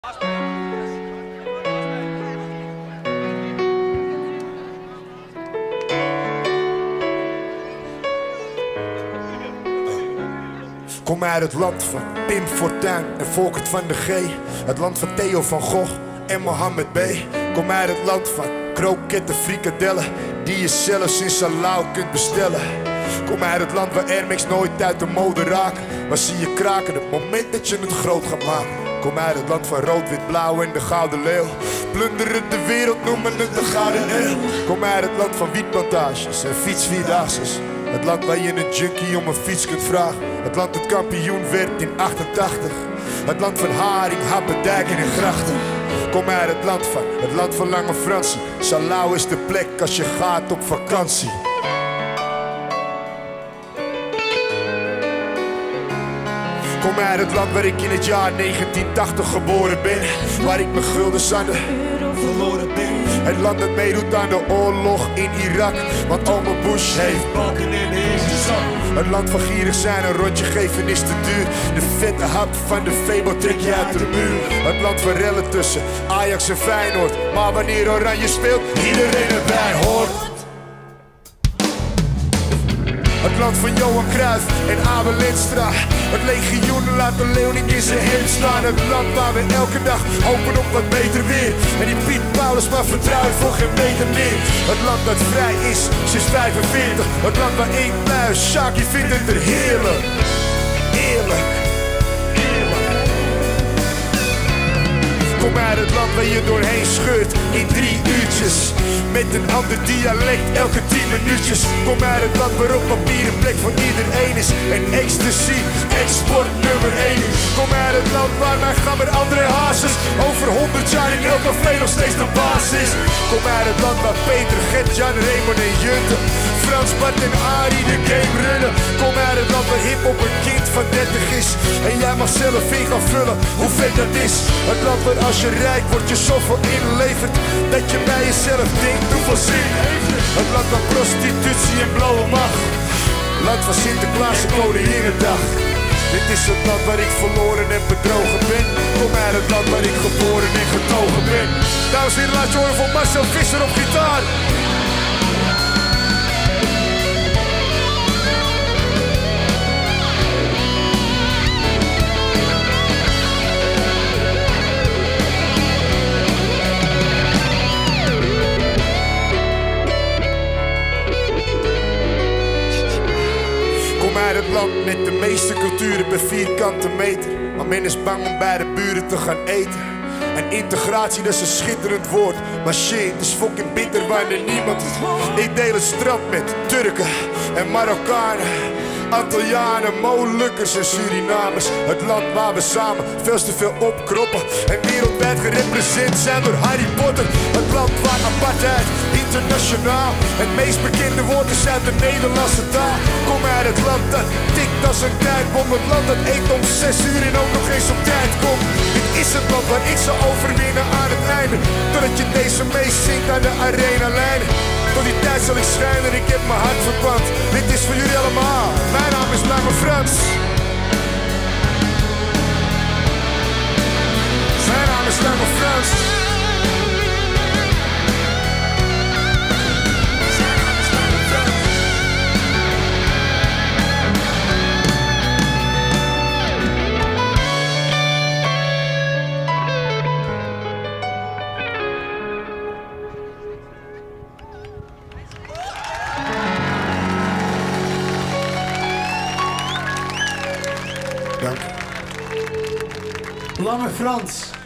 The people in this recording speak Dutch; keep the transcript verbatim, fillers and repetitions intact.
Kom uit het land van Pim Fortuyn en Volkert van de G. Het land van Theo van Gogh en Mohammed B. Kom uit het land van kroketten, frikadellen, die je zelfs in Salau kunt bestellen. Kom uit het land waar Air Max nooit uit de mode raken, maar zie je kraken het moment dat je het groot gaat maken. Kom uit het land van rood, wit, blauw en de gouden leeuw. Plunderen de wereld, noemen het de gouden eeuw. Kom uit het land van wietplantages en fietsvierdaagses. Het land waar je een junkie om een fiets kunt vragen. Het land dat kampioen werd in achtentachtig. Het land van haring, happen, dijken en grachten. Kom uit het land van, het land van Lange Fransie. Salau is de plek als je gaat op vakantie. Kom uit het land waar ik in het jaar negentien tachtig geboren ben. Waar ik mijn guldens aan de verloren ben. Het land dat meedoet aan de oorlog in Irak. Want ome Bush heeft balken in de zak. Het land van gierig zijn, een rondje geven is te duur. De vette hap van de Febo trek je uit de muur. Het land van rellen tussen Ajax en Feyenoord. Maar wanneer Oranje speelt, iedereen erbij hoort. Het land van Johan Cruijff en Abel Lenstra. Het legioen laat de leeuw niet in zijn hemd staan. Het land waar we elke dag hopen op wat beter weer. En die Piet Paulus maar vertrouwt voor geen meter meer. Het land dat vrij is sinds vijfenveertig. Het land waar één pluis, Shaki vindt het er heerlijk. Eerlijk. Kom uit het land waar je doorheen scheurt in drie uurtjes. Met een ander dialect elke tien minuutjes. Kom uit het land waar op papier een plek voor iedereen is. En ecstasy, export nummer één. Kom uit het land waar mijn gammer André Hazes over honderd jaar in elk café nog steeds de baas is. Kom uit het land waar Peter, Gert, Jan, Raymond en Jutte Frans, Bart en Arie de game runnen. Kom uit het land waar hiphop een kind van dertig is. En jij mag zelf in gaan vullen hoe vet dat is. Het land waar als je rijk wordt je zoveel inlevert dat je bij jezelf denkt hoeveel zin heeft het. Het land van prostitutie en blauwe macht. Land van Sinterklaas en Koninginnedag. Dit is het land waar ik verloren en bedrogen ben. Kom uit het land waar ik geboren en getogen ben. Dames en heren, laat je horen van Marcel Visser op gitaar. Kom uit het land met de meeste culturen per vierkante meter. Maar men is bang om bij de buren te gaan eten. En integratie, dat is een schitterend woord. Maar shit, het is fucking bitter wanneer niemand is. Ik deel het strand met Turken en Marokkanen, Antillianen, Molukkers en Surinamers. Het land waar we samen veel te veel opkroppen en wereldwijd gerepresenteerd zijn door Harry Potter. Het land waar apartheid internationaal het meest bekende woord is uit de Nederlandse taal. Kom uit het land dat tikt als een tijdbom. Het land dat eet om zes uur en ook nog eens op tijd komt. Dit is het land waar ik zal overwinnen aan het einde. Totdat je deze meezingt aan de arena lijnen. Tot die tijd zal ik schijnen, ik heb mijn hart verpand. Dit is voor jullie allemaal. Mijn naam is Lange Frans. Mijn naam is Lange Frans. Dank. Lange Frans.